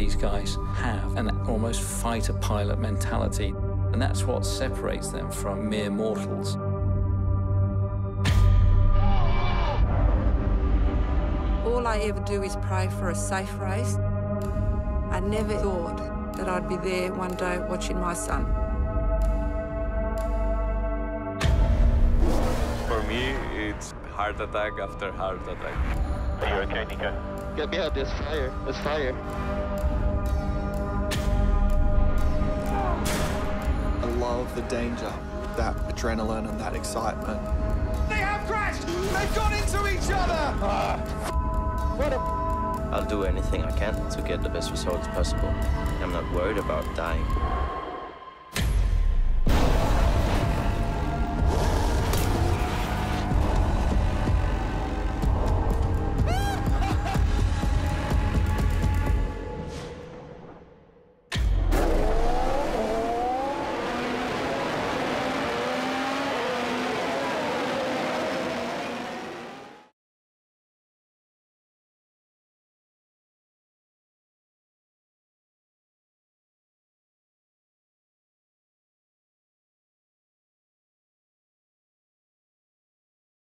these guys have an almost fighter pilot mentality, and that's what separates them from mere mortals. All I ever do is pray for a safe race. I never thought that I'd be there one day watching my son. For me, it's heart attack after heart attack. Are you okay, Nico? Get me out, there's fire. There's fire. I love the danger, that adrenaline and that excitement. They have crashed! They've gone into each other! I'll do anything I can to get the best results possible. I'm not worried about dying.